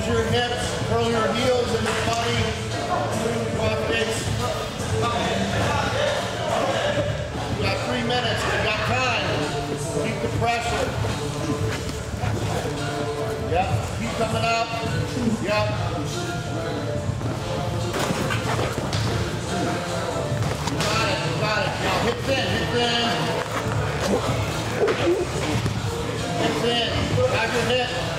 your hips, curl your heels in the body, cross face. You got 3 minutes, you got time. Keep the pressure. Yep, keep coming up. Yep. You got it, you got it. Now hit thin, hit thin. Hit thin, grab your hip.